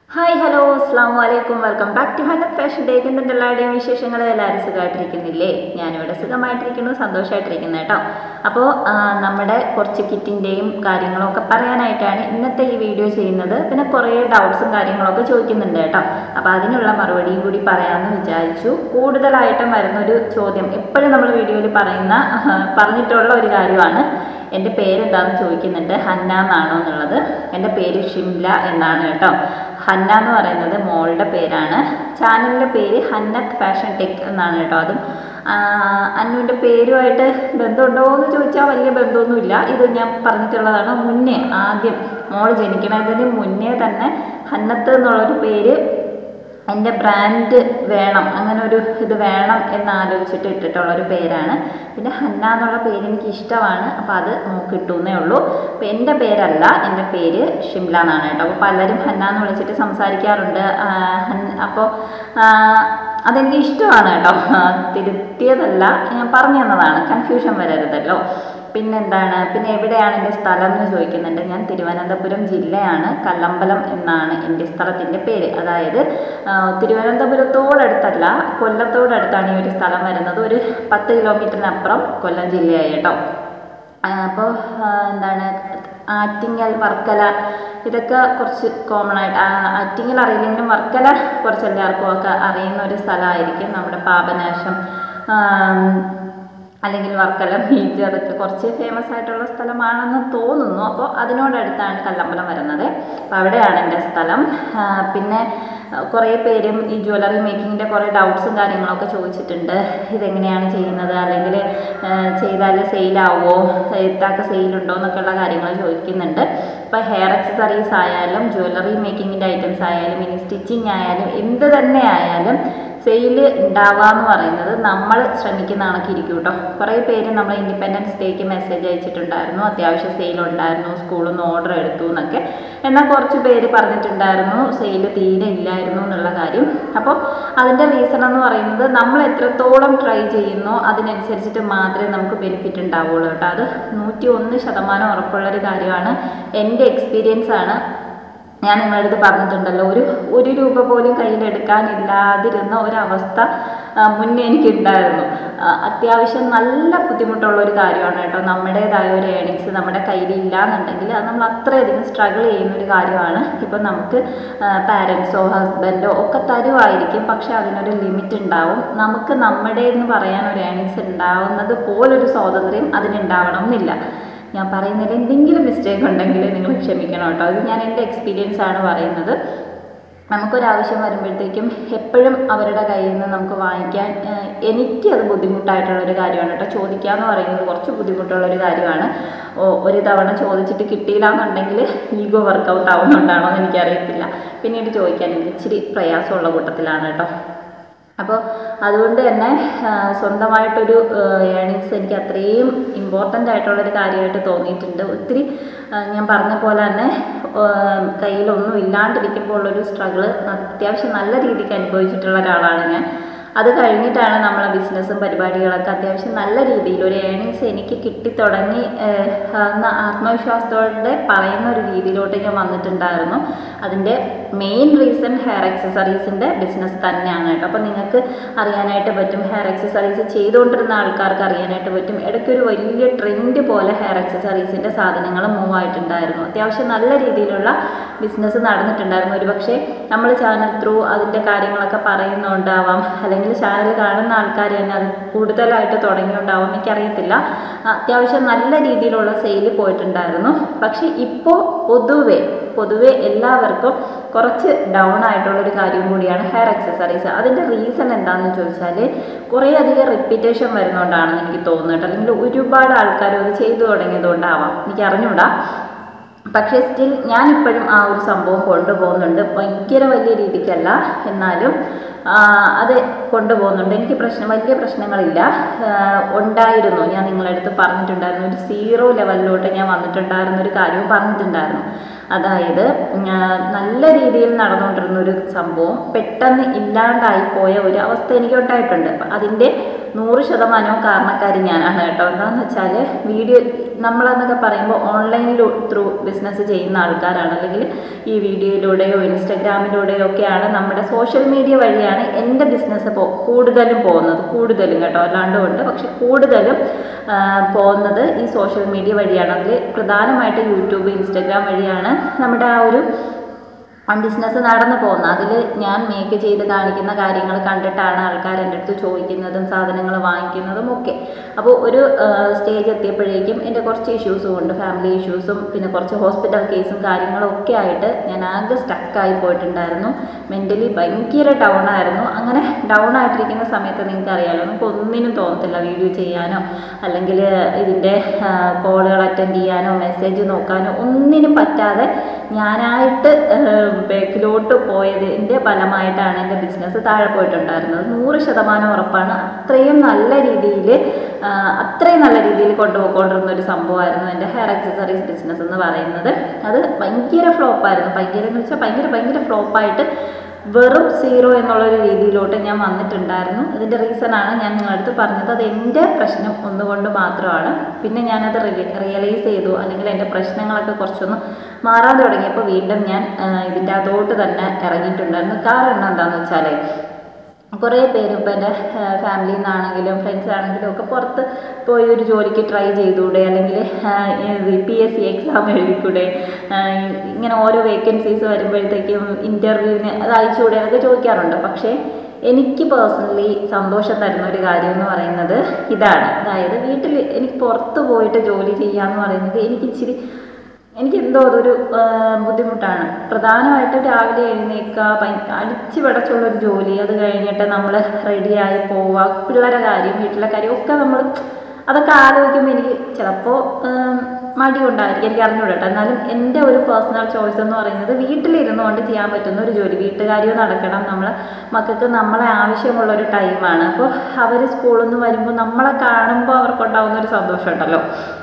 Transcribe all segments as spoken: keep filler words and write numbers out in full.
Hi hello അസ്സാം വലൈക്കും welcome back to Hanath fashion ഡേക്ക്. എന്തെങ്കിലും എല്ലാവരുടെയും വിശേഷങ്ങൾ എല്ലാവരും സുഖമായിട്ടിരിക്കുന്നില്ലേ? ഞാനിവിടെ സുഖമായിട്ടിരിക്കുന്നു, സന്തോഷമായിട്ടിരിക്കുന്നു കേട്ടോ. അപ്പോൾ നമ്മുടെ കുറച്ച് കിറ്റിൻ്റെയും കാര്യങ്ങളൊക്കെ പറയാനായിട്ടാണ് ഇന്നത്തെ ഈ വീഡിയോ ചെയ്യുന്നത്. പിന്നെ കുറേ ഡൗട്ട്സും കാര്യങ്ങളൊക്കെ ചോദിക്കുന്നുണ്ട് കേട്ടോ. അപ്പോൾ അതിനുള്ള മറുപടിയും കൂടി പറയാമെന്ന് വിചാരിച്ചു. കൂടുതലായിട്ടും വരുന്നൊരു ചോദ്യം എപ്പോഴും നമ്മൾ വീഡിയോയിൽ പറയുന്ന പറഞ്ഞിട്ടുള്ള ഒരു കാര്യമാണ്, എൻ്റെ പേരെന്താണെന്ന് ചോദിക്കുന്നുണ്ട്. ഹന്ന എന്നാണോ എന്നുള്ളത്. എൻ്റെ പേര് ഷിംല എന്നാണ് കേട്ടോ. ഹന്ന എന്ന് പറയുന്നത് മോളുടെ പേരാണ്. ചാനലിൻ്റെ പേര് ഹന്നത് ഫാഷൻ ടെക് എന്നാണ് കേട്ടോ. അതും അന്നുവിൻ്റെ പേരുമായിട്ട് ബന്ധമുണ്ടോ എന്ന് ചോദിച്ചാൽ വലിയ ബന്ധമൊന്നുമില്ല. ഇത് ഞാൻ പറഞ്ഞിട്ടുള്ളതാണ് മുന്നേ, ആദ്യം മോൾ ജനിക്കണതിന് മുന്നേ തന്നെ ഹന്നത്ത് എന്നുള്ളൊരു പേര് എൻ്റെ ബ്രാൻഡ് വേണം, അങ്ങനെ ഒരു ഇത് വേണം എന്നാലോചിച്ചിട്ട് ഇട്ടിട്ടുള്ളൊരു പേരാണ്. പിന്നെ ഹന്ന എന്നുള്ള പേര് എനിക്ക് ഇഷ്ടമാണ്, അപ്പോൾ അത് കിട്ടുന്നേ ഉള്ളൂ. അപ്പോൾ എൻ്റെ പേരല്ല, എൻ്റെ പേര് ഷിംല എന്നാണ് കേട്ടോ. അപ്പോൾ പലരും ഹന്ന എന്ന് വിളിച്ചിട്ട് സംസാരിക്കാറുണ്ട്. അപ്പോൾ അതെനിക്ക് ഇഷ്ടമാണ് കേട്ടോ. തിരുത്തിയതല്ല, ഞാൻ പറഞ്ഞു തന്നതാണ്, കൺഫ്യൂഷൻ വരരുതല്ലോ. പിന്നെന്താണ്, പിന്നെ എവിടെയാണ് എൻ്റെ സ്ഥലം എന്ന് ചോദിക്കുന്നുണ്ട്. ഞാൻ തിരുവനന്തപുരം ജില്ലയാണ്, കല്ലമ്പലം എന്നാണ് എൻ്റെ സ്ഥലത്തിൻ്റെ പേര്. അതായത് തിരുവനന്തപുരത്തോടടുത്തല്ല, കൊല്ലത്തോടടുത്താണ് ഈ ഒരു സ്ഥലം വരുന്നത്. ഒരു പത്ത് കിലോമീറ്ററിനപ്പുറം കൊല്ലം ജില്ലയായി കേട്ടോ. അപ്പോൾ എന്താണ്, ആറ്റിങ്ങൽ, വർക്കല, ഇതൊക്കെ കുറച്ച് കോമൺ ആയിട്ട്, ആറ്റിങ്ങൽ അറിയില്ലെങ്കിലും വർക്കല കുറച്ച് എല്ലാവർക്കും ഒക്കെ അറിയുന്ന ഒരു സ്ഥലമായിരിക്കും. നമ്മുടെ പാപനാശം അല്ലെങ്കിൽ വർക്കല ബീച്ച്, അതൊക്കെ കുറച്ച് ഫേമസ് ആയിട്ടുള്ള സ്ഥലമാണെന്ന് തോന്നുന്നു. അപ്പോൾ അതിനോടടുത്താണ് കല്ലമ്പലം വരുന്നത്. അപ്പോൾ അവിടെയാണ് എൻ്റെ സ്ഥലം. പിന്നെ കുറേ പേരും ഈ ജ്വല്ലറി മേക്കിങ്ങിൻ്റെ കുറേ ഡൗട്ട്സും കാര്യങ്ങളൊക്കെ ചോദിച്ചിട്ടുണ്ട്. ഇതെങ്ങനെയാണ് ചെയ്യുന്നത്, അല്ലെങ്കിൽ ചെയ്താൽ സെയിലാവുമോ, എത്താക്ക് സെയിലുണ്ടോ എന്നൊക്കെയുള്ള കാര്യങ്ങൾ ചോദിക്കുന്നുണ്ട്. ഇപ്പോൾ ഹെയർ അക്സസറീസ് ആയാലും ജ്വല്ലറി മേക്കിങ്ങിൻ്റെ ഐറ്റംസ് ആയാലും ഇനി സ്റ്റിച്ചിങ് ആയാലും എന്ത് തന്നെ ആയാലും സെയിൽ ഉണ്ടാവുക എന്ന് പറയുന്നത് നമ്മൾ ശ്രമിക്കുന്ന കണക്കിരിക്കും കേട്ടോ. കുറേ പേര് നമ്മൾ ഇൻഡിപെൻഡൻസ് ഡേക്ക് മെസ്സേജ് അയച്ചിട്ടുണ്ടായിരുന്നു, അത്യാവശ്യം സെയിലുണ്ടായിരുന്നു, സ്കൂളിൽ നിന്ന് ഓർഡർ എടുത്തു എന്നൊക്കെ. എന്നാൽ കുറച്ച് പേര് പറഞ്ഞിട്ടുണ്ടായിരുന്നു സെയിൽ തീരെ ഇല്ലായിരുന്നു എന്നുള്ള കാര്യം. അപ്പോൾ അതിൻ്റെ റീസൺ എന്ന് പറയുന്നത് നമ്മൾ എത്രത്തോളം ട്രൈ ചെയ്യുന്നോ അതിനനുസരിച്ചിട്ട് മാത്രമേ നമുക്ക് ബെനിഫിറ്റ് ഉണ്ടാവുള്ളൂ കേട്ടോ. അത് നൂറ്റി ഒന്ന് ശതമാനം ഉറപ്പുള്ളൊരു കാര്യമാണ്, എൻ്റെ എക്സ്പീരിയൻസ് ആണ്. ഞാൻ നിങ്ങളുടെ അടുത്ത് പറഞ്ഞിട്ടുണ്ടല്ലോ, ഒരു ഒരു രൂപ പോലും കയ്യിലെടുക്കാനില്ലാതിരുന്ന ഒരവസ്ഥ മുന്നേ എനിക്കുണ്ടായിരുന്നു. അത്യാവശ്യം നല്ല ബുദ്ധിമുട്ടുള്ള ഒരു കാര്യമാണ് കേട്ടോ. നമ്മുടേതായ ഒരു ഏണിങ്സ് നമ്മുടെ കയ്യിലില്ല എന്നുണ്ടെങ്കിൽ അത് നമ്മൾ അത്രയധികം സ്ട്രഗിൾ ചെയ്യുന്ന ഒരു കാര്യമാണ്. ഇപ്പം നമുക്ക് പാരൻസോ ഹസ്ബൻഡോ ഒക്കെ തരുമായിരിക്കും, പക്ഷെ അതിനൊരു ലിമിറ്റ് ഉണ്ടാവും. നമുക്ക് നമ്മുടെ എന്ന് പറയാൻ ഒരു ഏണിങ്സ് ഉണ്ടാവുന്നത് പോലൊരു സ്വാതന്ത്ര്യം അതിനുണ്ടാവണം എന്നില്ല. ഞാൻ പറയുന്നതിൽ എന്തെങ്കിലും മിസ്റ്റേക്ക് ഉണ്ടെങ്കിൽ നിങ്ങൾ ക്ഷമിക്കണം കേട്ടോ. അത് ഞാൻ എൻ്റെ എക്സ്പീരിയൻസ് ആണ് പറയുന്നത്. നമുക്കൊരാവശ്യം വരുമ്പോഴത്തേക്കും എപ്പോഴും അവരുടെ കയ്യിൽ നിന്ന് നമുക്ക് വാങ്ങിക്കാൻ എനിക്കത് ബുദ്ധിമുട്ടായിട്ടുള്ളൊരു കാര്യമാണ് കേട്ടോ. ചോദിക്കുക എന്ന് പറയുന്നത് കുറച്ച് ബുദ്ധിമുട്ടുള്ളൊരു കാര്യമാണ്. ഒരു തവണ ചോദിച്ചിട്ട് കിട്ടിയില്ല എന്നുണ്ടെങ്കിൽ ഈഗോ വർക്കൗട്ട് ആവുന്നുണ്ടാണോ എന്ന് എനിക്കറിയത്തില്ല. പിന്നീട് ചോദിക്കാൻ എനിക്ക് ഇച്ചിരി പ്രയാസമുള്ള കൂട്ടത്തിലാണ് കേട്ടോ. അപ്പോൾ അതുകൊണ്ട് തന്നെ സ്വന്തമായിട്ടൊരു ഏണിങ്സ് എനിക്ക് അത്രയും ഇമ്പോർട്ടൻ്റ് ആയിട്ടുള്ളൊരു കാര്യമായിട്ട് തോന്നിയിട്ടുണ്ട്. ഒത്തിരി ഞാൻ പറഞ്ഞ പോലെ തന്നെ കയ്യിലൊന്നും ഇല്ലാണ്ടിരിക്കുമ്പോൾ ഉള്ളൊരു സ്ട്രഗിൾ അത്യാവശ്യം നല്ല രീതിക്ക് അനുഭവിച്ചിട്ടുള്ള ഒരാളാണ് ഞാൻ. അത് കഴിഞ്ഞിട്ടാണ് നമ്മളെ ബിസിനസ്സും പരിപാടികളൊക്കെ അത്യാവശ്യം നല്ല രീതിയിൽ ഒരു ഏണിങ്സ് എനിക്ക് കിട്ടിത്തുടങ്ങി എന്ന ആത്മവിശ്വാസത്തോടെ പറയുന്ന ഒരു രീതിയിലോട്ട് ഞാൻ വന്നിട്ടുണ്ടായിരുന്നു. അതിൻ്റെ മെയിൻ റീസൺ ഹെയർ അക്സസറീസിൻ്റെ ബിസിനസ് തന്നെയാണ് കേട്ടോ. അപ്പോൾ നിങ്ങൾക്ക് അറിയാനായിട്ട് പറ്റും, ഹെയർ അക്സസറീസ് ചെയ്തുകൊണ്ടിരുന്ന ആൾക്കാർക്ക് അറിയാനായിട്ട് പറ്റും, ഇടയ്ക്കൊരു വലിയ ട്രെൻഡ് പോലെ ഹെയർ അക്സസറീസിൻ്റെ സാധനങ്ങൾ മൂവ് ആയിട്ടുണ്ടായിരുന്നു. അത്യാവശ്യം നല്ല രീതിയിലുള്ള ബിസിനസ് നടന്നിട്ടുണ്ടായിരുന്നു. ഒരു പക്ഷേ നമ്മൾ ചാനൽ ത്രൂ അതിൻ്റെ കാര്യങ്ങളൊക്കെ പറയുന്നുണ്ടാവാം, അല്ലെങ്കിൽ ചാനൽ കാണുന്ന ആൾക്കാർ തന്നെ അത് കൂടുതലായിട്ട് തുടങ്ങിയിട്ടുണ്ടാവും, എനിക്കറിയത്തില്ല. അത്യാവശ്യം നല്ല രീതിയിലുള്ള സെയിൽ പോയിട്ടുണ്ടായിരുന്നു. പക്ഷെ ഇപ്പോൾ പൊതുവെ പൊതുവെ എല്ലാവർക്കും കുറച്ച് ഡൗൺ ആയിട്ടുള്ളൊരു കാര്യം കൂടിയാണ് ഹെയർ അക്സസറീസ്. അതിൻ്റെ റീസൺ എന്താണെന്ന് ചോദിച്ചാൽ കുറേ അധികം റിപ്പീറ്റേഷൻ വരുന്നതുകൊണ്ടാണെന്ന് എനിക്ക് തോന്നുന്നുണ്ട്. അല്ലെങ്കിൽ ഒരുപാട് ആൾക്കാർ അത് ചെയ്തു തുടങ്ങിയതുകൊണ്ടാവാം, എനിക്ക് അറിഞ്ഞൂടാ. പക്ഷേ സ്റ്റിൽ ഞാനിപ്പോഴും ആ ഒരു സംഭവം കൊണ്ടുപോകുന്നുണ്ട്. ഭയങ്കര വലിയ രീതിക്കല്ല, എന്നാലും അത് കൊണ്ടുപോകുന്നുണ്ട്. എനിക്ക് പ്രശ്നം വലിയ പ്രശ്നങ്ങളില്ല. ഉണ്ടായിരുന്നു, ഞാൻ നിങ്ങളുടെ അടുത്ത് പറഞ്ഞിട്ടുണ്ടായിരുന്നു, ഒരു സീറോ ലെവലിലോട്ട് ഞാൻ വന്നിട്ടുണ്ടായിരുന്നൊരു കാര്യവും പറഞ്ഞിട്ടുണ്ടായിരുന്നു. അതായത് നല്ല രീതിയിൽ നടന്നുകൊണ്ടിരുന്നൊരു സംഭവം പെട്ടെന്ന് ഇല്ലാണ്ടായിപ്പോയ ഒരു അവസ്ഥ എനിക്ക് ഉണ്ടായിട്ടുണ്ട്. അതിൻ്റെ നൂറ് ശതമാനവും കാരണക്കാരി ഞാനാണ് കേട്ടോ. എന്താണെന്ന് വെച്ചാൽ വീഡിയോ നമ്മളെന്നൊക്കെ പറയുമ്പോൾ ഓൺലൈനിൽ ത്രൂ ബിസിനസ് ചെയ്യുന്ന ആൾക്കാരാണ്, അല്ലെങ്കിൽ ഈ വീഡിയോയിലൂടെയോ ഇൻസ്റ്റഗ്രാമിലൂടെയോ ഒക്കെയാണ്, നമ്മുടെ സോഷ്യൽ മീഡിയ വഴിയാണ് എൻ്റെ ബിസിനസ് പോ കൂടുതലും പോകുന്നത് കൂടുതലും കേട്ടോ, അല്ലാണ്ടും ഉണ്ട്. പക്ഷെ കൂടുതലും പോകുന്നത് ഈ സോഷ്യൽ മീഡിയ വഴിയാണ്. അതിൽ പ്രധാനമായിട്ട് യൂട്യൂബ്, ഇൻസ്റ്റഗ്രാം വഴിയാണ് നമ്മുടെ ആ ഒരു ബിസിനസ് നടന്നു പോകുന്നത്. അതിൽ ഞാൻ മേക്ക് ചെയ്ത് കാണിക്കുന്ന കാര്യങ്ങൾ കണ്ടിട്ടാണ് ആൾക്കാർ എൻ്റെ അടുത്ത് ചോദിക്കുന്നതും സാധനങ്ങൾ വാങ്ങിക്കുന്നതും ഒക്കെ. അപ്പോൾ ഒരു സ്റ്റേജ് എത്തിയപ്പോഴേക്കും എൻ്റെ കുറച്ച് ഇഷ്യൂസും ഉണ്ട്, ഫാമിലി ഇഷ്യൂസും പിന്നെ കുറച്ച് ഹോസ്പിറ്റൽ കേസും കാര്യങ്ങളും ഒക്കെ ആയിട്ട് ഞാൻ ആകെ സ്റ്റക്കായി പോയിട്ടുണ്ടായിരുന്നു. മെൻ്റലി ഭയങ്കര ഡൗൺ ആയിരുന്നു. അങ്ങനെ ഡൗൺ ആയിട്ടിരിക്കുന്ന സമയത്ത് നിങ്ങൾക്ക് അറിയാമല്ലോ, നമുക്ക് ഒന്നിനും തോന്നത്തില്ല വീഡിയോ ചെയ്യാനോ അല്ലെങ്കിൽ ഇതിൻ്റെ കോളുകൾ അറ്റൻഡ് ചെയ്യാനോ മെസ്സേജ് നോക്കാനോ ഒന്നിനും പറ്റാതെ ഞാനായിട്ട് ബാക്കിലോട്ട് പോയതിൻ്റെ ഫലമായിട്ടാണ് എൻ്റെ ബിസിനസ് താഴെ പോയിട്ടുണ്ടായിരുന്നത്. നൂറ് ശതമാനം ഉറപ്പാണ്. അത്രയും നല്ല രീതിയിൽ അത്രയും നല്ല രീതിയിൽ കൊണ്ടുപോയിക്കൊണ്ടിരുന്ന ഒരു സംഭവമായിരുന്നു എൻ്റെ ഹെയർ ആക്സസറീസ് ബിസിനസ് എന്ന് പറയുന്നത്. അത് ഭയങ്കര ഫ്ലോപ്പായിരുന്നു. ഭയങ്കര എന്ന് വെച്ചാൽ ഭയങ്കര ഭയങ്കര ഫ്ലോപ്പായിട്ട് വെറും സീറോ എന്നുള്ളൊരു രീതിയിലോട്ട് ഞാൻ വന്നിട്ടുണ്ടായിരുന്നു. ഇതിൻ്റെ റീസണാണ് ഞാൻ നിങ്ങളടുത്ത് പറഞ്ഞത്. അത് എൻ്റെ പ്രശ്നം ഒന്നുകൊണ്ട് മാത്രമാണ്. പിന്നെ ഞാനത് റിയലൈസ് ചെയ്തു, അല്ലെങ്കിൽ എൻ്റെ പ്രശ്നങ്ങളൊക്കെ കുറച്ചൊന്ന് മാറാൻ തുടങ്ങിയപ്പോൾ വീണ്ടും ഞാൻ ഇതിൻ്റെ അതോട്ട് തന്നെ ഇറങ്ങിയിട്ടുണ്ടായിരുന്നു. കാരണം എന്താണെന്ന് വെച്ചാൽ കുറേ പേര് ഇപ്പോൾ എൻ്റെ ഫാമിലിയിൽ നിന്നാണെങ്കിലും ഫ്രണ്ട്സ് ആണെങ്കിലും ഒക്കെ പുറത്ത് പോയി ഒരു ജോലിക്ക് ട്രൈ ചെയ്തുകൂടെ, അല്ലെങ്കിൽ പി എസ് സി എക്സാം എഴുതിക്കൂടെ, ഇങ്ങനെ ഓരോ വേക്കൻസീസ് വരുമ്പോഴത്തേക്കും ഇൻ്റർവ്യൂവിന് അത് അയച്ചുകൂടെ എന്നൊക്കെ ചോദിക്കാറുണ്ട്. പക്ഷേ എനിക്ക് പേഴ്സണലി സന്തോഷം തരുന്ന ഒരു കാര്യം എന്ന് പറയുന്നത് ഇതാണ്. അതായത് വീട്ടിൽ എനിക്ക് പുറത്ത് പോയിട്ട് ജോലി ചെയ്യാമെന്ന് പറയുന്നത് എനിക്ക് ഇച്ചിരി എനിക്കെന്തോ അതൊരു ബുദ്ധിമുട്ടാണ്. പ്രധാനമായിട്ടും രാവിലെ എഴുന്നേൽക്കുക, അടിച്ച് പിടച്ചുള്ളൊരു ജോലി, അത് കഴിഞ്ഞിട്ട് നമ്മൾ റെഡിയായി പോവുക, പിള്ളേരെ കാര്യം വീട്ടിലെ കാര്യം ഒക്കെ നമ്മൾ അതൊക്കെ ആലോചിക്കുമ്പോൾ എനിക്ക് ചിലപ്പോൾ മടി കൊണ്ടായിരിക്കും, എനിക്ക് അറിഞ്ഞുകൂടട്ടെ. എന്നാലും എൻ്റെ ഒരു പേഴ്സണൽ ചോയ്സ് എന്ന് പറയുന്നത് വീട്ടിലിരുന്നു കൊണ്ട് ചെയ്യാൻ പറ്റുന്ന ഒരു ജോലി, വീട്ടുകാര്യം നടക്കണം, നമ്മളെ മക്കൾക്ക് നമ്മളെ ആവശ്യമുള്ളൊരു ടൈമാണ്. അപ്പോൾ അവർ സ്കൂളിൽ നിന്ന് വരുമ്പോൾ നമ്മളെ കാണുമ്പോൾ അവർക്കുണ്ടാകുന്ന ഒരു സന്തോഷമുണ്ടല്ലോ,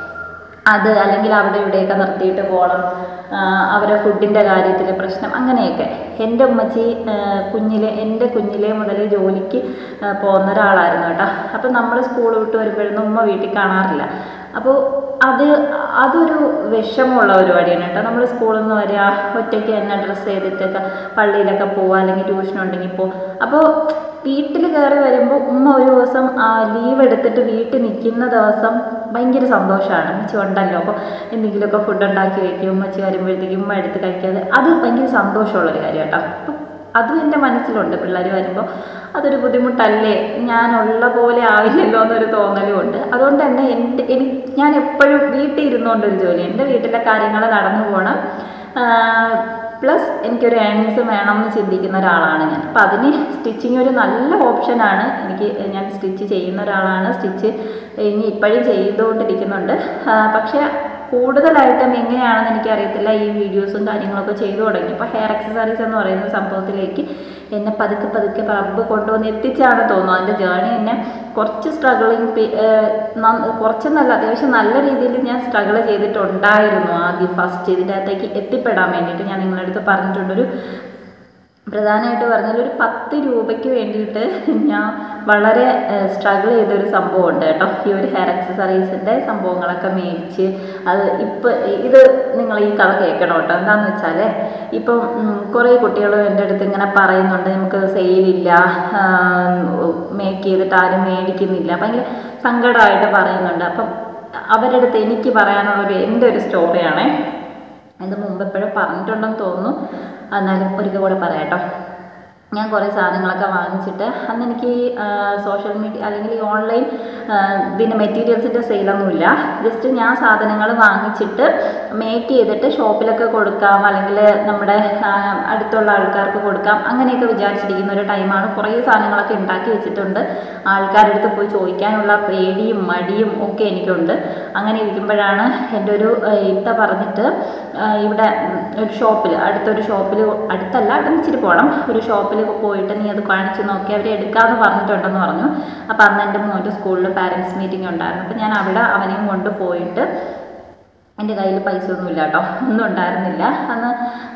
അത് അല്ലെങ്കിൽ അവിടെ ഇവിടെയൊക്കെ നിർത്തിയിട്ട് പോകണം, അവരെ ഫുഡിൻ്റെ കാര്യത്തിൽ പ്രശ്നം, അങ്ങനെയൊക്കെ. എൻ്റെ ഉമ്മച്ചി കുഞ്ഞിലെ എൻ്റെ കുഞ്ഞിലെ മുതൽ ജോലിക്ക് പോകുന്ന ഒരാളായിരുന്നു കേട്ടോ. അപ്പം നമ്മൾ സ്കൂൾ വിട്ട് വരുമ്പോഴൊന്നും ഉമ്മ വീട്ടിൽ കാണാറില്ല. അപ്പോൾ അത് അതൊരു വിഷമമുള്ള പരിപാടിയാണ് കേട്ടോ. നമ്മൾ സ്കൂളിൽ നിന്ന് വരിക, ഒറ്റയ്ക്ക് തന്നെ ഡ്രസ്സ് ചെയ്തിട്ടൊക്കെ പള്ളിയിലൊക്കെ പോവുക, അല്ലെങ്കിൽ ട്യൂഷൻ ഉണ്ടെങ്കിൽ പോവും. അപ്പോൾ വീട്ടിൽ കയറി വരുമ്പോൾ ഉമ്മ ഒരു ദിവസം ലീവ് എടുത്തിട്ട് വീട്ടിൽ നിൽക്കുന്ന ദിവസം ഭയങ്കര സന്തോഷമാണ്. ഉമ്മച്ചി ഉണ്ടല്ലോ, അപ്പോൾ എന്തെങ്കിലുമൊക്കെ ഫുഡ് ഉണ്ടാക്കി വയ്ക്കും, ഉമ്മച്ചി വരുമ്പോഴത്തേക്കും ഉമ്മ എടുത്ത് കഴിക്കാതെ, അത് ഭയങ്കര സന്തോഷമുള്ളൊരു കാര്യം കേട്ടോ. അപ്പം അതും എൻ്റെ മനസ്സിലുണ്ട്. പിള്ളേർ വരുമ്പോൾ അതൊരു ബുദ്ധിമുട്ടല്ലേ, ഞാനുള്ള പോലെ ആവില്ലല്ലോ എന്നൊരു തോന്നലും ഉണ്ട്. അതുകൊണ്ട് തന്നെ എൻ്റെ എനിക്ക് ഞാൻ എപ്പോഴും വീട്ടിൽ ഇരുന്നുകൊണ്ടൊരു ജോലി, എൻ്റെ വീട്ടിലെ കാര്യങ്ങൾ നടന്നു പോകണം, പ്ലസ് എനിക്കൊരു ഏണിങ്സ് വേണം എന്ന് ചിന്തിക്കുന്ന ഒരാളാണ് ഞാൻ. അപ്പം അതിന് സ്റ്റിച്ചിങ് ഒരു നല്ല ഓപ്ഷനാണ്. എനിക്ക് ഞാൻ സ്റ്റിച്ച് ചെയ്യുന്ന ഒരാളാണ്, സ്റ്റിച്ച് ഇനി ഇപ്പോഴും ചെയ്തുകൊണ്ടിരിക്കുന്നുണ്ട്. പക്ഷേ കൂടുതലായിട്ടും എങ്ങനെയാണെന്ന് എനിക്കറിയത്തില്ല. ഈ വീഡിയോസും കാര്യങ്ങളൊക്കെ ചെയ്തു തുടങ്ങി. ഇപ്പോൾ ഹെയർ ആക്സസറീസ് എന്ന് പറയുന്ന സംഭവത്തിലേക്ക് എന്നെ പതുക്കെ പതുക്കെ റബ്ബ് കൊണ്ടുവന്ന് എത്തിച്ചാണ് തോന്നുന്നു. അതിൻ്റെ ജേർണി എന്നെ കുറച്ച് സ്ട്രഗിളിങ്, കുറച്ചെന്നല്ല അത്യാവശ്യം നല്ല രീതിയിൽ ഞാൻ സ്ട്രഗിൾ ചെയ്തിട്ടുണ്ടായിരുന്നു ആദ്യം ഫസ്റ്റ് ഇതിൻ്റെ അകത്തേക്ക് എത്തിപ്പെടാൻ വേണ്ടിയിട്ട്. ഞാൻ നിങ്ങളുടെ അടുത്ത് പറഞ്ഞിട്ടുണ്ടൊരു പ്രധാനമായിട്ട് പറഞ്ഞാൽ ഒരു പത്ത് രൂപയ്ക്ക് വേണ്ടിയിട്ട് ഞാൻ വളരെ സ്ട്രഗിൾ ചെയ്തൊരു സംഭവമുണ്ട് കേട്ടോ. ഈ ഒരു ഹെയർ ആക്സസറീസിൻ്റെ സംഭവങ്ങളൊക്കെ മേടിച്ച് അത് ഇപ്പം ഇത് നിങ്ങൾ ഈ കഥ കേൾക്കണം കേട്ടോ. എന്താണെന്ന് വെച്ചാൽ ഇപ്പം കുറേ കുട്ടികൾ എൻ്റെ അടുത്ത് ഇങ്ങനെ പറയുന്നുണ്ട്, നമുക്ക് സെയിലില്ല, മേക്ക് ചെയ്തിട്ട് ആരും മേടിക്കുന്നില്ല, ഭയങ്കര സങ്കടമായിട്ട് പറയുന്നുണ്ട്. അപ്പം അവരുടെ അടുത്ത് എനിക്ക് പറയാനുള്ളൊരു എൻ്റെ ഒരു സ്റ്റോറിയാണേ. ഇത് മുമ്പ് എപ്പോഴും പറഞ്ഞിട്ടുണ്ടെന്ന് തോന്നുന്നു, എന്നാലും ഒരിക്കൽ കൂടെ പറയാം കേട്ടോ. ഞാൻ കുറേ സാധനങ്ങളൊക്കെ വാങ്ങിച്ചിട്ട് അന്ന് എനിക്ക് സോഷ്യൽ മീഡിയ അല്ലെങ്കിൽ ഈ ഓൺലൈൻ ഇതിൻ്റെ മെറ്റീരിയൽസിൻ്റെ സെയിലൊന്നുമില്ല. ജസ്റ്റ് ഞാൻ സാധനങ്ങൾ വാങ്ങിച്ചിട്ട് മേക്ക് ചെയ്തിട്ട് ഷോപ്പിലൊക്കെ കൊടുക്കാം, അല്ലെങ്കിൽ നമ്മുടെ അടുത്തുള്ള ആൾക്കാർക്ക് കൊടുക്കാം, അങ്ങനെയൊക്കെ വിചാരിച്ചിരിക്കുന്ന ഒരു ടൈമാണ്. കുറേ സാധനങ്ങളൊക്കെ ഉണ്ടാക്കി വെച്ചിട്ടുണ്ട്. ആൾക്കാരുടെ അടുത്ത് പോയി ചോദിക്കാനുള്ള പേടിയും മടിയും ഒക്കെ എനിക്കുണ്ട്. അങ്ങനെ ഇരിക്കുമ്പോഴാണ് എൻ്റെ ഒരു ഇത്ത പറഞ്ഞിട്ട് ഇവിടെ ഒരു ഷോപ്പിൽ, അടുത്തൊരു ഷോപ്പിൽ, അടുത്തല്ല അവിടെ ഇച്ചിരി പോകണം, ഒരു ഷോപ്പിൽ പോയിട്ട് നീ അത് കാണിച്ച് നോക്കി അവർ എടുക്കാമെന്ന് പറഞ്ഞിട്ടുണ്ടെന്ന് പറഞ്ഞു. അപ്പോൾ അന്ന് എൻ്റെ മോൻ്റെ സ്കൂളിൽ പാരൻസ് മീറ്റിംഗ് ഉണ്ടായിരുന്നു. അപ്പോൾ ഞാൻ അവിടെ അവനെയും കൊണ്ട് പോയിട്ട് എൻ്റെ കയ്യിൽ പൈസ ഒന്നുമില്ല കേട്ടോ, ഒന്നും ഉണ്ടായിരുന്നില്ല അന്ന്.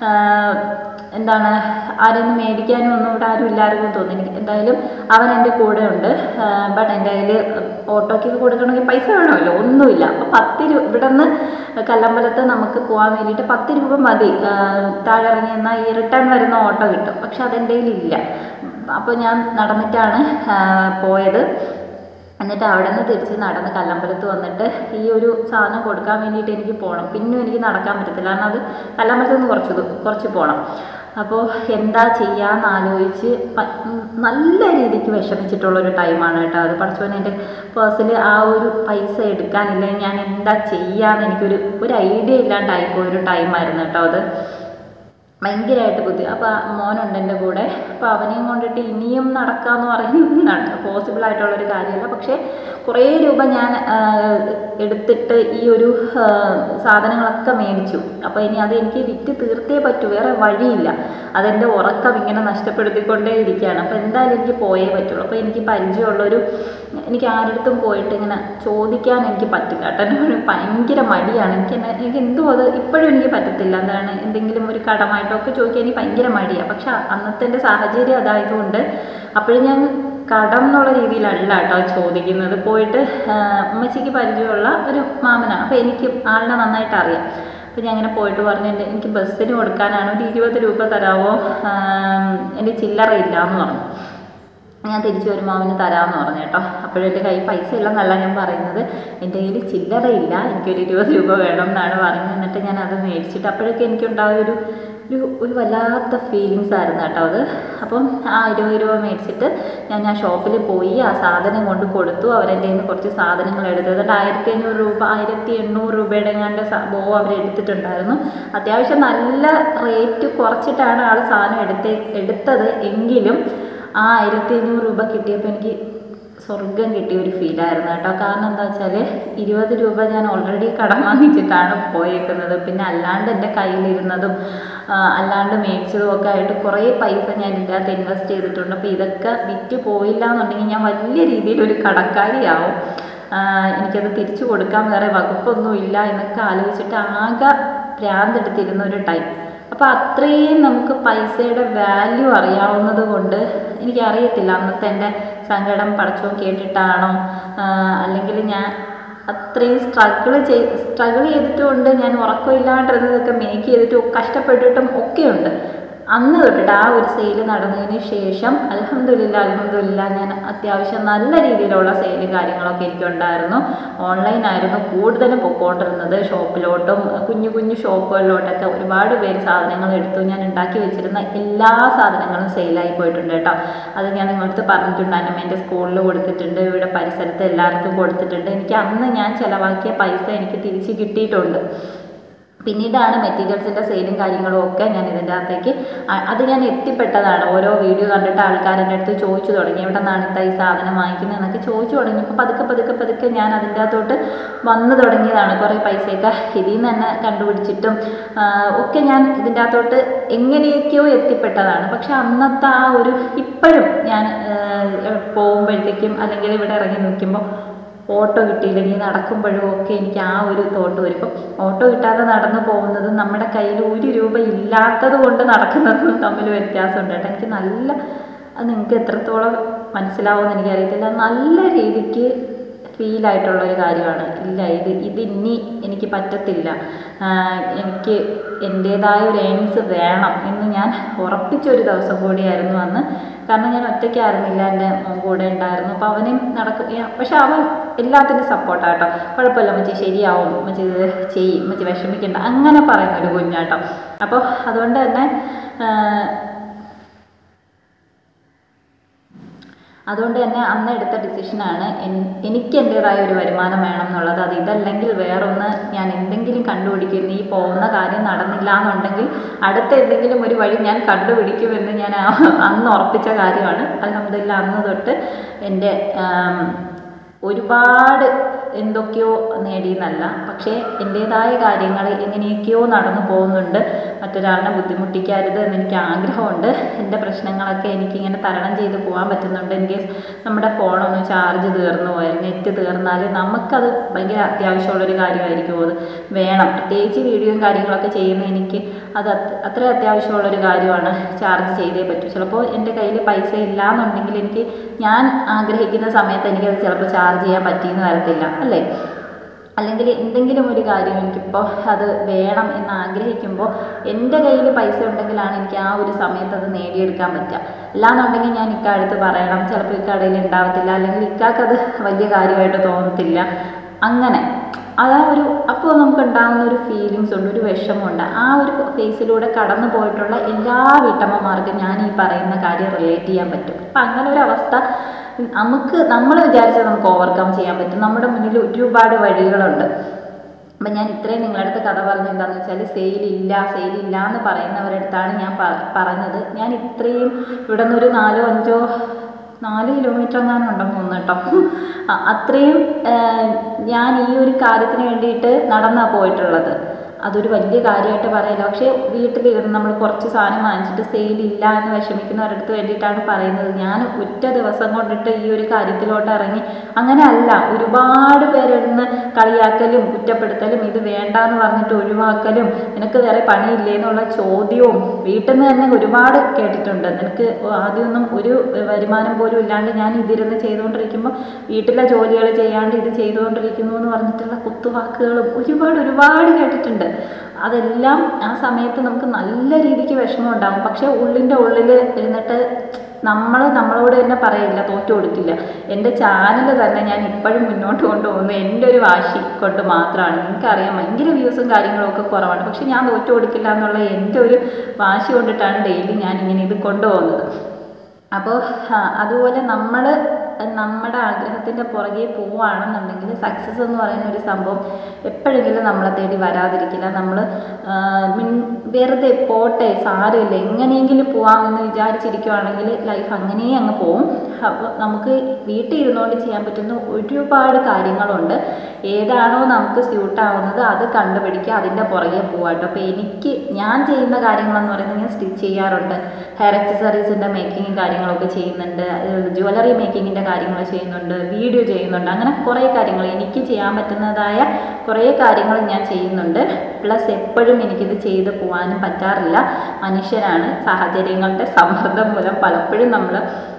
എന്താണ് ആരെയൊന്നും മേടിക്കാനും ഒന്നും ഇവിടെ ആരും ഇല്ലായിരുന്നു തോന്നി എനിക്ക്. എന്തായാലും അവൻ എൻ്റെ കൂടെ ഉണ്ട്. ബട്ട് എൻ്റെ കയ്യിൽ ഓട്ടോയ്ക്ക് കൊടുക്കണമെങ്കിൽ പൈസ വേണമല്ലോ, ഒന്നുമില്ല. അപ്പോൾ പത്ത് രൂപ ഇവിടെ നിന്ന് കല്ലമ്പലത്ത് നമുക്ക് പോകാൻ വേണ്ടിയിട്ട് പത്ത് രൂപ മതി. താഴെ ഇറങ്ങി എന്നാൽ ഈ റിട്ടേൺ വരുന്ന ഓട്ടോ കിട്ടും. പക്ഷെ അതെൻ്റെ കയ്യിലില്ല. അപ്പോൾ ഞാൻ നടന്നിട്ടാണ് പോയത്. എന്നിട്ട് അവിടെ നിന്ന് തിരിച്ച് നടന്ന് കല്ലമ്പലത്ത് വന്നിട്ട് ഈ ഒരു സാധനം കൊടുക്കാൻ വേണ്ടിയിട്ട് എനിക്ക് പോകണം. പിന്നും എനിക്ക് നടക്കാൻ പറ്റത്തില്ല, കാരണം അത് കല്ലമ്പലത്ത് നിന്ന് കുറച്ച് കുറച്ച് പോകണം. അപ്പോൾ എന്താ ചെയ്യാന്ന് ആലോചിച്ച് നല്ല രീതിക്ക് വിഷമിച്ചിട്ടുള്ളൊരു ടൈമാണ് കേട്ടോ അത്. പഠിച്ചോനെ എൻ്റെ പേഴ്സിൽ ആ ഒരു പൈസ എടുക്കാനില്ല, ഞാൻ എന്താ ചെയ്യാന്ന് എനിക്കൊരു ഒരു ഐഡിയ ഇല്ലാണ്ടായിപ്പോയൊരു ടൈമായിരുന്നു കേട്ടോ അത്. ഭയങ്കരമായിട്ട് ബുദ്ധി. അപ്പോൾ മോനുണ്ട് എൻ്റെ കൂടെ. അപ്പോൾ അവനെയും കൊണ്ടിട്ട് ഇനിയും നടക്കാമെന്ന് പറയുന്നത് പോസിബിൾ ആയിട്ടുള്ളൊരു കാര്യമല്ല. പക്ഷേ കുറേ രൂപ ഞാൻ എടുത്തിട്ട് ഈ ഒരു സാധനങ്ങളൊക്കെ മേടിച്ചു. അപ്പോൾ ഇനി അത് എനിക്ക് വിറ്റ് തീർത്തേ പറ്റൂ, വേറെ വഴിയില്ല. അതെൻ്റെ ഉറക്കം ഇങ്ങനെ നഷ്ടപ്പെടുത്തിക്കൊണ്ടേ ഇരിക്കുകയാണ്. അപ്പോൾ എന്തായാലും എനിക്ക് പോയേ പറ്റുള്ളൂ. അപ്പോൾ എനിക്ക് പരിചയമുള്ളൊരു, എനിക്ക് ആരുടെടുത്തും പോയിട്ട് ഇങ്ങനെ ചോദിക്കാൻ എനിക്ക് പറ്റില്ല കേട്ടോ. എന്നോട് ഭയങ്കര മടിയാണ്. എനിക്ക് എനിക്ക് എന്തോ അത് ഇപ്പോഴും എനിക്ക് പറ്റത്തില്ല. എന്താണ് എന്തെങ്കിലും ഒരു കടമായിട്ടൊക്കെ ചോദിക്കാൻ എനിക്ക് ഭയങ്കര മടിയാണ്. പക്ഷെ അന്നത്തെ എൻ്റെ സാഹചര്യം അതായതുകൊണ്ട് അപ്പോഴും ഞാൻ കടം എന്നുള്ള രീതിയിലല്ല കേട്ടോ ചോദിക്കുന്നത്. പോയിട്ട് ഉമ്മച്ചിക്ക് പരിചയമുള്ള ഒരു മാമനാണ്. അപ്പോൾ എനിക്ക് ആളിനെ നന്നായിട്ട് അറിയാം. അപ്പോൾ ഞാൻ അങ്ങനെ പോയിട്ട് പറഞ്ഞു, എൻ്റെ എനിക്ക് ബസ്സിന് കൊടുക്കാനാണ്, ഒരു ഇരുപത് രൂപ തരാമോ, എൻ്റെ ചില്ലറയില്ല എന്ന് പറഞ്ഞു. ഞാൻ തിരിച്ചു വരുമ്പോൾ അവന് തരാമെന്ന് പറഞ്ഞു കേട്ടോ. അപ്പോഴെൻ്റെ കയ്യിൽ പൈസ ഇല്ലെന്നല്ല ഞാൻ പറയുന്നത്, എൻ്റെ കയ്യിൽ ചില്ലറയില്ല, എനിക്കൊരു ഇരുപത് രൂപ വേണം എന്നാണ് പറയുന്നത്. എന്നിട്ട് ഞാൻ അത് മേടിച്ചിട്ട് അപ്പോഴൊക്കെ എനിക്കുണ്ടായൊരു ഒരു ഒരു വല്ലാത്ത ഫീലിങ്സ് ആയിരുന്നു കേട്ടോ അത്. അപ്പം ആ ഇരുപത് രൂപ മേടിച്ചിട്ട് ഞാൻ ആ ഷോപ്പിൽ പോയി ആ സാധനം കൊണ്ട് കൊടുത്തു. അവരെൻ്റെ കയ്യിൽ നിന്ന് കുറച്ച് സാധനങ്ങൾ എടുത്തു. അതുകൊണ്ട് ആയിരത്തി അഞ്ഞൂറ് രൂപ ആയിരത്തി എണ്ണൂറ് രൂപയുടെ എങ്ങാണ്ട് ബോ അവരെടുത്തിട്ടുണ്ടായിരുന്നു. അത്യാവശ്യം നല്ല റേറ്റ് കുറച്ചിട്ടാണ് ആൾ സാധനം എടുത്ത് എടുത്തത് എങ്കിലും ആ ആയിരത്തി അഞ്ഞൂറ് രൂപ കിട്ടിയപ്പോൾ എനിക്ക് സ്വർഗം കിട്ടിയ ഒരു ഫീലായിരുന്നു കേട്ടോ. കാരണം എന്താ വെച്ചാൽ ഇരുപത് രൂപ ഞാൻ ഓൾറെഡി കടം വാങ്ങിച്ചിട്ടാണ് പോയേക്കുന്നത്. പിന്നെ അല്ലാണ്ട് എൻ്റെ കയ്യിലിരുന്നതും അല്ലാണ്ട് മേടിച്ചതും ഒക്കെ ആയിട്ട് കുറേ പൈസ ഞാൻ ഇതിനകത്ത് ഇൻവെസ്റ്റ് ചെയ്തിട്ടുണ്ട്. അപ്പോൾ ഇതൊക്കെ വിറ്റ് പോയില്ല എന്നുണ്ടെങ്കിൽ ഞാൻ വലിയ രീതിയിലൊരു കടക്കാരിയാവും. എനിക്കത് തിരിച്ചു കൊടുക്കാൻ വേറെ വകുപ്പൊന്നും ഇല്ല എന്നൊക്കെ ആലോചിച്ചിട്ട് ആകെ ഭ്രാന്തെടുത്തിരുന്ന ഒരു ടൈം. അപ്പോൾ അത്രയും നമുക്ക് പൈസയുടെ വാല്യൂ അറിയാവുന്നത് കൊണ്ട് എനിക്കറിയത്തില്ല അന്നത്തെ എൻ്റെ സങ്കടം പടച്ചോൻ കേട്ടിട്ടാണോ, അല്ലെങ്കിൽ ഞാൻ അത്രയും സ്ട്രഗിൾ ചെയ്ത് സ്ട്രഗിൾ ചെയ്തിട്ടുമുണ്ട്, ഞാൻ ഉറക്കമില്ലാണ്ടിരുന്നതൊക്കെ മേക്ക് ചെയ്തിട്ടും കഷ്ടപ്പെട്ടിട്ടും ഒക്കെയുണ്ട്. അന്ന് തൊട്ടിട്ട് ആ ഒരു സെയിൽ നടന്നതിന് ശേഷം അൽഹംദുലില്ലാ അൽഹംദുലില്ലാ ഞാൻ അത്യാവശ്യം നല്ല രീതിയിലുള്ള സെയിലും കാര്യങ്ങളൊക്കെ എനിക്കുണ്ടായിരുന്നു. ഓൺലൈനായിരുന്നു കൂടുതലും പൊക്കോണ്ടിരുന്നത്. ഷോപ്പിലോട്ടും കുഞ്ഞു കുഞ്ഞു ഷോപ്പുകളിലോട്ടൊക്കെ ഒരുപാട് പേര് സാധനങ്ങൾ എടുത്തു. ഞാൻ ഉണ്ടാക്കി വെച്ചിരുന്ന എല്ലാ സാധനങ്ങളും സെയിലായി പോയിട്ടുണ്ട് കേട്ടോ. അത് ഞാൻ നിങ്ങളടുത്ത് പറഞ്ഞിട്ടുണ്ടായിരുന്നു. എൻ്റെ സ്കൂളിൽ കൊടുത്തിട്ടുണ്ട്, ഇവിടെ പരിസരത്ത് എല്ലാവർക്കും കൊടുത്തിട്ടുണ്ട്. എനിക്ക് അന്ന് ഞാൻ ചിലവാക്കിയ പൈസ എനിക്ക് തിരിച്ച് കിട്ടിയിട്ടുണ്ട്. പിന്നീടാണ് മെറ്റീരിയൽസിൻ്റെ സെയിലും കാര്യങ്ങളും ഒക്കെ ഞാൻ ഇതിൻ്റെ അകത്തേക്ക് അത് ഞാൻ എത്തിപ്പെട്ടതാണ്. ഓരോ വീഡിയോ കണ്ടിട്ട് ആൾക്കാരെൻ്റെ അടുത്ത് ചോദിച്ചു തുടങ്ങി, എവിടെ നിന്നാണ് ഇത്ത ഈ സാധനം വാങ്ങിക്കുന്നത് എന്നൊക്കെ ചോദിച്ചു തുടങ്ങിയപ്പോൾ പതുക്കെ പതുക്കെ പതുക്കെ ഞാൻ അതിൻ്റെ അകത്തോട്ട് വന്നു തുടങ്ങിയതാണ്. കുറേ പൈസയൊക്കെ ഇതിൽ നിന്ന് തന്നെ കണ്ടുപിടിച്ചിട്ടും ഒക്കെ ഞാൻ ഇതിൻ്റെ അകത്തോട്ട് എങ്ങനെയൊക്കെയോ എത്തിപ്പെട്ടതാണ്. പക്ഷെ അന്നത്തെ ആ ഒരു ഇപ്പോഴും ഞാൻ പോകുമ്പോഴത്തേക്കും അല്ലെങ്കിൽ ഇവിടെ ഇറങ്ങി നിൽക്കുമ്പോൾ ഓട്ടോ കിട്ടിയില്ലെങ്കിൽ നടക്കുമ്പോഴും ഒക്കെ എനിക്ക് ആ ഒരു തോട്ട് വരും. ഇപ്പം ഓട്ടോ കിട്ടാതെ നടന്നു പോകുന്നതും നമ്മുടെ കയ്യിൽ ഒരു രൂപ ഇല്ലാത്തത് കൊണ്ട് നടക്കുന്നതും തമ്മിൽ വ്യത്യാസമുണ്ട് കേട്ടോ. എനിക്ക് നല്ല, അത് നിങ്ങൾക്ക് എത്രത്തോളം മനസ്സിലാവുമെന്ന് എനിക്കറിയത്തില്ല, നല്ല രീതിക്ക് ഫീലായിട്ടുള്ളൊരു കാര്യമാണ്. ഇല്ല ഇത് ഇതിനി എനിക്ക് പറ്റത്തില്ല, എനിക്ക് എൻ്റേതായ ഒരു ഏണിങ്സ് വേണം എന്ന് ഞാൻ ഉറപ്പിച്ചൊരു ദിവസം കൂടിയായിരുന്നു അന്ന്. കാരണം ഞാൻ ഒറ്റയ്ക്കായിരുന്നില്ല, എൻ്റെ കൂടെ ഉണ്ടായിരുന്നു. അപ്പോൾ അവനും നടക്കും. പക്ഷെ അവൻ എല്ലാത്തിനും സപ്പോർട്ടാട്ടോ. കുഴപ്പമില്ല മച്ചി, ശരിയാവും മച്ചി, ഇത് ചെയ്യും മച്ചി, വിഷമിക്കണ്ട, അങ്ങനെ പറയുന്നൊരു കുഞ്ഞാട്ടോ. അപ്പോൾ അതുകൊണ്ട് തന്നെ അതുകൊണ്ട് തന്നെ അന്ന് എടുത്ത ഡിസിഷനാണ് എനിക്ക് എൻ്റേതായ ഒരു വരുമാനം വേണം എന്നുള്ളത്. അത് ഇതല്ലെങ്കിൽ വേറൊന്ന് ഞാൻ എന്തെങ്കിലും കണ്ടുപിടിക്കുന്നു. ഈ പോകുന്ന കാര്യം നടന്നില്ല എന്നുണ്ടെങ്കിൽ അടുത്ത എന്തെങ്കിലും ഒരു വഴി ഞാൻ കണ്ടുപിടിക്കുമെന്ന് ഞാൻ അന്ന് ഉറപ്പിച്ച കാര്യമാണ്. അൽഹംദുലില്ലാ അന്ന് തൊട്ട് എൻ്റെ ഒരുപാട് എന്തൊക്കെയോ നേടിയെന്നല്ല, പക്ഷേ എൻ്റേതായ കാര്യങ്ങൾ എങ്ങനെയൊക്കെയോ നടന്നു പോകുന്നുണ്ട്. മറ്റൊരാളിനെ ബുദ്ധിമുട്ടിക്കരുത് എന്നെനിക്ക് ആഗ്രഹമുണ്ട്. എൻ്റെ പ്രശ്നങ്ങളൊക്കെ എനിക്കിങ്ങനെ തരണം ചെയ്ത് പോകാൻ പറ്റുന്നുണ്ട്. ഇൻ കേസ് നമ്മുടെ ഫോണൊന്ന് ചാർജ് തീർന്നു പോയാൽ, നെറ്റ് തീർന്നാൽ നമുക്കത് ഭയങ്കര അത്യാവശ്യമുള്ളൊരു കാര്യമായിരിക്കും. അത് വേണം, പ്രത്യേകിച്ച് വീഡിയോയും കാര്യങ്ങളൊക്കെ ചെയ്യുന്ന എനിക്ക് അത് അത്ര അത്യാവശ്യമുള്ളൊരു കാര്യമാണ്. ചാർജ് ചെയ്തേ പറ്റൂ. ചിലപ്പോൾ എൻ്റെ കയ്യിൽ പൈസ ഇല്ല എന്നുണ്ടെങ്കിൽ എനിക്ക് ഞാൻ ആഗ്രഹിക്കുന്ന സമയത്ത് എനിക്കത് ചിലപ്പോൾ ചാർജ് ചെയ്യാൻ പറ്റിയെന്ന് വരത്തില്ല, അല്ലേ? അല്ലെങ്കിൽ എന്തെങ്കിലും ഒരു കാര്യം എനിക്കിപ്പോൾ അത് വേണം എന്ന് ആഗ്രഹിക്കുമ്പോൾ എൻ്റെ കയ്യിൽ പൈസ ഉണ്ടെങ്കിലാണ് എനിക്ക് ആ ഒരു സമയത്ത് അത് നേടിയെടുക്കാൻ പറ്റുക. അല്ലാന്നുണ്ടെങ്കിൽ ഞാൻ ഇക്കാലത്ത് പറയണം, ചിലപ്പോൾ ഇക്കടയിൽ ഉണ്ടാവത്തില്ല, അല്ലെങ്കിൽ ഇക്കാക്കത് വലിയ കാര്യമായിട്ട് തോന്നത്തില്ല. അങ്ങനെ അതാ ഒരു അപ്പോൾ നമുക്ക് ഉണ്ടാകുന്ന ഒരു ഫീലിങ്സ് ഉണ്ട്, ഒരു വിഷമമുണ്ട്. ആ ഒരു ഫേസിലൂടെ കടന്നു പോയിട്ടുള്ള എല്ലാ വീട്ടമ്മമാർക്കും ഞാൻ ഈ പറയുന്ന കാര്യം റിലേറ്റ് ചെയ്യാൻ പറ്റും. അപ്പം അങ്ങനെ ഒരു അവസ്ഥ നമുക്ക് നമ്മൾ വിചാരിച്ചാൽ നമുക്ക് ഓവർകം ചെയ്യാൻ പറ്റും. നമ്മുടെ മുന്നിൽ ഒരുപാട് വഴികളുണ്ട്. അപ്പം ഞാൻ ഇത്രയും നിങ്ങളുടെ അടുത്ത് കഥ പറഞ്ഞത് എന്താണെന്ന് വെച്ചാൽ, സെയിലില്ല സെയിലില്ല എന്ന് പറയുന്നവരുടെ അടുത്താണ് ഞാൻ പറഞ്ഞത്. ഞാൻ ഇത്രയും ഇവിടെ നിന്ന് ഒരു നാലോ അഞ്ചോ നാല് കിലോമീറ്റർ എങ്ങാനും ഉണ്ടെന്ന് തോന്നുന്നു കേട്ടോ. അത്രയും ഞാൻ ഈ ഒരു കാര്യത്തിന് വേണ്ടിയിട്ട് നടന്നാണ് പോയിട്ടുള്ളത്. അതൊരു വലിയ കാര്യമായിട്ട് പറയില്ല, പക്ഷേ വീട്ടിലിരുന്ന് നമ്മൾ കുറച്ച് സാധനം വാങ്ങിച്ചിട്ട് സെയിലില്ല എന്ന് വിഷമിക്കുന്നവരടുത്ത് വേണ്ടിയിട്ടാണ് പറയുന്നത്. ഞാൻ ഒറ്റ ദിവസം കൊണ്ടിട്ട് ഈ ഒരു കാര്യത്തിലോട്ട് ഇറങ്ങി അങ്ങനെ അല്ല. ഒരുപാട് പേരിടുന്ന് കളിയാക്കലും കുറ്റപ്പെടുത്തലും, ഇത് വേണ്ടാന്ന് പറഞ്ഞിട്ട് ഒഴിവാക്കലും, നിനക്ക് വേറെ പണിയില്ലേ എന്നുള്ള ചോദ്യവും വീട്ടിൽ നിന്ന് തന്നെ ഒരുപാട് കേട്ടിട്ടുണ്ട്. നിനക്ക് ആദ്യമൊന്നും ഒരു വരുമാനം പോലും ഇല്ലാണ്ട് ഞാൻ ഇതിരുന്ന് ചെയ്തുകൊണ്ടിരിക്കുമ്പോൾ വീട്ടിലെ ജോലികൾ ചെയ്യാണ്ട് ഇത് ചെയ്തുകൊണ്ടിരിക്കുന്നു എന്ന് പറഞ്ഞിട്ടുള്ള കുത്തുവാക്കുകളും ഒരുപാട് ഒരുപാട് കേട്ടിട്ടുണ്ട്. അതെല്ലാം ആ സമയത്ത് നമുക്ക് നല്ല രീതിക്ക് വിഷമം ഉണ്ടാകും. പക്ഷേ ഉള്ളിൻ്റെ ഉള്ളിൽ ഇരുന്നിട്ട് നമ്മൾ നമ്മളോട് തന്നെ പറയില്ല, തോറ്റു കൊടുക്കില്ല. എൻ്റെ ചാനൽ തന്നെ ഞാൻ ഇപ്പോഴും മുന്നോട്ട് കൊണ്ടുപോകുന്നത് എൻ്റെ ഒരു വാശി കൊണ്ട് മാത്രമാണ്. നിങ്ങൾക്കറിയാം, ഭയങ്കര വ്യൂസും കാര്യങ്ങളും ഒക്കെ കുറവാണ്, പക്ഷെ ഞാൻ തോറ്റു കൊടുക്കില്ല എന്നുള്ള എൻ്റെ ഒരു വാശി കൊണ്ടിട്ടാണ് ഡെയിലി ഞാൻ ഇങ്ങനെ ഇത് കൊണ്ടുപോകുന്നത്. അപ്പോൾ അതുപോലെ നമ്മൾ നമ്മുടെ ആഗ്രഹത്തിൻ്റെ പുറകെ പോവുകയാണെന്നുണ്ടെങ്കിൽ സക്സസ് എന്ന് പറയുന്ന ഒരു സംഭവം എപ്പോഴെങ്കിലും നമ്മളെ തേടി വരാതിരിക്കില്ല. നമ്മൾ വെറുതെ പോട്ടെ സാരമില്ല എങ്ങനെയെങ്കിലും പോകാമെന്ന് വിചാരിച്ചിരിക്കുകയാണെങ്കിൽ ലൈഫ് അങ്ങനെ അങ്ങ് പോവും. അപ്പോൾ നമുക്ക് വീട്ടിൽ ഇരുന്നുകൊണ്ട് ചെയ്യാൻ പറ്റുന്ന ഒരുപാട് കാര്യങ്ങളുണ്ട്. ഏതാണോ നമുക്ക് സ്യൂട്ടാവുന്നത് അത് കണ്ടുപിടിക്കുക, അതിൻ്റെ പുറകെ പോകാട്ടോ. അപ്പോൾ എനിക്ക് ഞാൻ ചെയ്യുന്ന കാര്യങ്ങളെന്ന് പറയുന്നത്, ഞാൻ സ്റ്റിച്ച് ചെയ്യാറുണ്ട്, ഹെയർ ആക്സസറീസിൻ്റെ മേക്കിങ് കാര്യങ്ങളൊക്കെ ചെയ്യുന്നുണ്ട്, ജ്വല്ലറി മേക്കിങ്ങിൻ്റെ കാര്യങ്ങൾ ചെയ്യുന്നുണ്ട്, വീഡിയോ ചെയ്യുന്നുണ്ട്. അങ്ങനെ കുറേ കാര്യങ്ങൾ എനിക്ക് ചെയ്യാൻ പറ്റുന്നതായ കുറേ കാര്യങ്ങൾ ഞാൻ ചെയ്യുന്നുണ്ട്. പ്ലസ് എപ്പോഴും എനിക്കിത് ചെയ്ത് പോകാനും പറ്റാറില്ല. മനുഷ്യരാണ്, സാഹചര്യങ്ങളുടെ സമ്മർദ്ദം മൂലം പലപ്പോഴും നമ്മൾ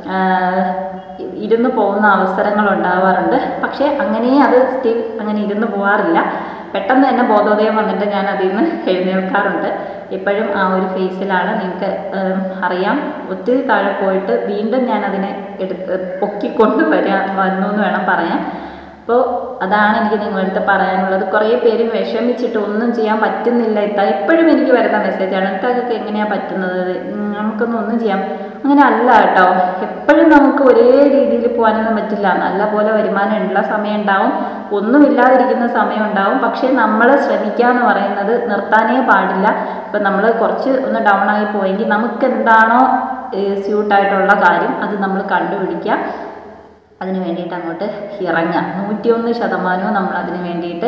ഇരുന്ന് പോകുന്ന അവസരങ്ങൾ ഉണ്ടാവാറുണ്ട്. പക്ഷേ അങ്ങനെ അത് സ്റ്റിൽ അങ്ങനെ ഇരുന്ന് പോകാറില്ല. പെട്ടെന്ന് തന്നെ ബോധോദയം വന്നിട്ട് ഞാൻ അതിൽ നിന്ന് എഴുന്നേൽക്കാറുണ്ട്. ഇപ്പോഴും ആ ഒരു ഫേസിലാണ്. നിങ്ങൾക്ക് അറിയാം, ഒത്തിരി താഴെ പോയിട്ട് വീണ്ടും ഞാൻ അതിനെ എടുത്ത് പൊക്കിക്കൊണ്ട് വരാൻ വന്നു എന്ന് വേണം പറയാൻ. അപ്പോൾ അതാണ് എനിക്ക് നിങ്ങളടുത്ത് പറയാനുള്ളത്. കുറേ പേര് വിഷമിച്ചിട്ട് ഒന്നും ചെയ്യാൻ പറ്റുന്നില്ല. ഇത്ത എപ്പോഴും എനിക്ക് വരുന്ന മെസ്സേജാണ്, ഇതൊക്കെ എങ്ങനെയാണ് പറ്റുന്നത്, നമുക്കൊന്നും ഒന്നും ചെയ്യാം. അങ്ങനെ അല്ല കേട്ടോ. എപ്പോഴും നമുക്ക് ഒരേ രീതിയിൽ പോകാനൊന്നും പറ്റില്ല. നല്ല പോലെ വരുമാനം ഉള്ള സമയം ഉണ്ടാവും, ഒന്നുമില്ലാതിരിക്കുന്ന സമയം ഉണ്ടാവും. പക്ഷേ നമ്മൾ ശ്രമിക്കുക എന്ന് പറയുന്നത് നിർത്താനേ പാടില്ല. ഇപ്പം നമ്മൾ കുറച്ച് ഒന്ന് ഡൗൺ ആയി പോയെങ്കിൽ നമുക്ക് എന്താണോ സ്യൂട്ടായിട്ടുള്ള കാര്യം അത് നമ്മൾ കണ്ടുപിടിക്കുക, അതിന് വേണ്ടിയിട്ട് അങ്ങോട്ട് ഇറങ്ങുക. നൂറ്റിയൊന്ന് ശതമാനവും നമ്മൾ അതിന് വേണ്ടിയിട്ട്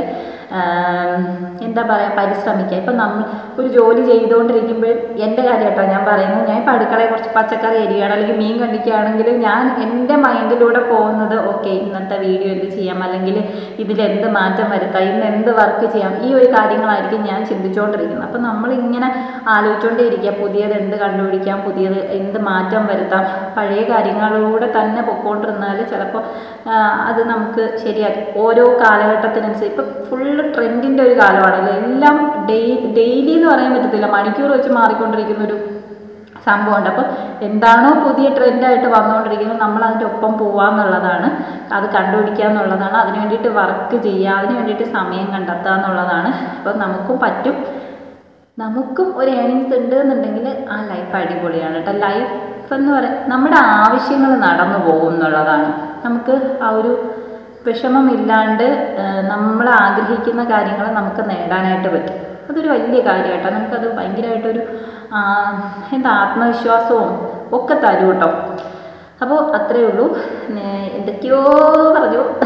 എന്താ പറയുക പരിശ്രമിക്കുക. ഇപ്പം നമ്മൾ ഒരു ജോലി ചെയ്തുകൊണ്ടിരിക്കുമ്പോഴും എൻ്റെ കാര്യം കേട്ടോ ഞാൻ പറയുന്നത്, ഞാൻ ഇപ്പോൾ അടുക്കളയിൽ കുറച്ച് പച്ചക്കറി അരിയാണ് അല്ലെങ്കിൽ മീൻ കണ്ടിക്കുകയാണെങ്കിൽ ഞാൻ എൻ്റെ മൈൻഡിലൂടെ പോകുന്നത് ഓക്കെ ഇന്നത്തെ വീഡിയോ എന്ത് ചെയ്യാം, അല്ലെങ്കിൽ ഇതിലെന്ത് മാറ്റം വരുത്താം, ഇന്ന് എന്ത് വർക്ക് ചെയ്യാം, ഈ ഒരു കാര്യങ്ങളായിരിക്കും ഞാൻ ചിന്തിച്ചുകൊണ്ടിരിക്കുന്നത്. അപ്പം നമ്മളിങ്ങനെ ആലോചിച്ചുകൊണ്ടേ ഇരിക്കുക, പുതിയത് എന്ത് കണ്ടുപിടിക്കാം, പുതിയത് എന്ത് മാറ്റം വരുത്താം. പഴയ കാര്യങ്ങളിലൂടെ തന്നെ പൊയ്ക്കൊണ്ടിരുന്നാൽ ചിലപ്പോൾ അത് നമുക്ക് ശരിയാക്കി ഓരോ കാലഘട്ടത്തിനനുസരിച്ച് ഇപ്പം ഫുള്ള് ട്രെൻഡിൻ്റെ ഒരു കാലമാണല്ലോ. എല്ലാം ഡെയ് ഡെയിലി എന്ന് പറയാൻ പറ്റത്തില്ല, മണിക്കൂർ വെച്ച് മാറിക്കൊണ്ടിരിക്കുന്നൊരു സംഭവമുണ്ട്. അപ്പം എന്താണോ പുതിയ ട്രെൻഡായിട്ട് വന്നുകൊണ്ടിരിക്കുന്നത് നമ്മൾ അതിൻ്റെ ഒപ്പം പോവാന്നുള്ളതാണ്, അത് കണ്ടുപിടിക്കുക എന്നുള്ളതാണ്, അതിന് വേണ്ടിയിട്ട് വർക്ക് ചെയ്യുക, അതിന് വേണ്ടിയിട്ട് സമയം കണ്ടെത്തുക എന്നുള്ളതാണ്. അപ്പം നമുക്കും പറ്റും. നമുക്കും ഒരു ഏണിങ്സ് ഉണ്ട് എന്നുണ്ടെങ്കിൽ ആ ലൈഫ് അടിപൊളിയാണ് കേട്ടോ. ലൈഫ് എന്ന് പറയാൻ നമ്മുടെ ആവശ്യങ്ങൾ നടന്നു പോകും എന്നുള്ളതാണ്. നമുക്ക് ആ ഒരു വിഷമമില്ലാണ്ട് നമ്മൾ ആഗ്രഹിക്കുന്ന കാര്യങ്ങൾ നമുക്ക് നേടാനായിട്ട് പറ്റും. അതൊരു വലിയ കാര്യമായിട്ടോ. നമുക്കത് ഭയങ്കരമായിട്ടൊരു എന്താ ആത്മവിശ്വാസവും ഒക്കെ തരും കേട്ടോ. അപ്പോൾ അത്രയേ ഉള്ളൂ. എന്തൊക്കെയോ പറഞ്ഞു, നിങ്ങൾക്ക്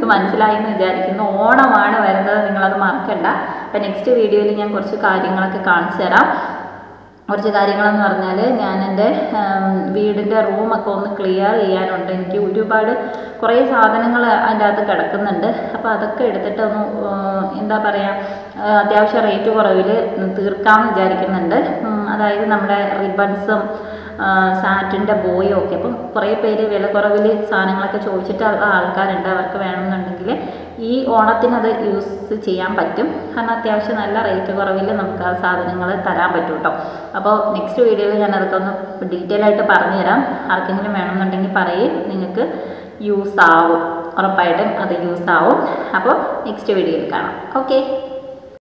മനസ്സിലായി എന്ന് വിചാരിക്കുന്നു. ഓണമാണ് വരുന്നത്, നിങ്ങളത് മറക്കണ്ട. അപ്പം നെക്സ്റ്റ് വീഡിയോയിൽ ഞാൻ കുറച്ച് കാര്യങ്ങളൊക്കെ കാണിച്ചു തരാം. കുറച്ച് കാര്യങ്ങളെന്ന് പറഞ്ഞാൽ ഞാൻ എൻ്റെ വീടിൻ്റെ റൂമൊക്കെ ഒന്ന് ക്ലിയർ ചെയ്യാനുണ്ട്. എനിക്ക് ഒരുപാട് കുറേ സാധനങ്ങൾ അതിൻ്റെ അകത്ത് കിടക്കുന്നുണ്ട്. അപ്പോൾ അതൊക്കെ എടുത്തിട്ട് ഒന്ന് എന്താ പറയുക അത്യാവശ്യം റേറ്റ് കുറവിൽ തീർക്കാമെന്ന് വിചാരിക്കുന്നുണ്ട്. അതായത് നമ്മുടെ റിബൺസും സാറ്റിൻ്റെ ബോയും ഒക്കെ. അപ്പം കുറേ പേര് വില കുറവിൽ സാധനങ്ങളൊക്കെ ചോദിച്ചിട്ട് ആൾക്കാരുണ്ട്. അവർക്ക് വേണമെന്നുണ്ടെങ്കിൽ ഈ ഓണത്തിനത് യൂസ് ചെയ്യാൻ പറ്റും. കാരണം അത്യാവശ്യം നല്ല റേറ്റ് കുറവിൽ നമുക്ക് ആ സാധനങ്ങൾ തരാൻ പറ്റും കേട്ടോ. അപ്പോൾ നെക്സ്റ്റ് വീഡിയോയിൽ ഞാൻ അതൊക്കെ ഒന്ന് ഡീറ്റെയിൽ ആയിട്ട് പറഞ്ഞുതരാം. ആർക്കെങ്കിലും വേണമെന്നുണ്ടെങ്കിൽ പറയും, നിങ്ങൾക്ക് യൂസ് ആവും, ഉറപ്പായിട്ടും അത് യൂസ് ആവും. അപ്പോൾ നെക്സ്റ്റ് വീഡിയോയിൽ കാണാം. ഓക്കെ.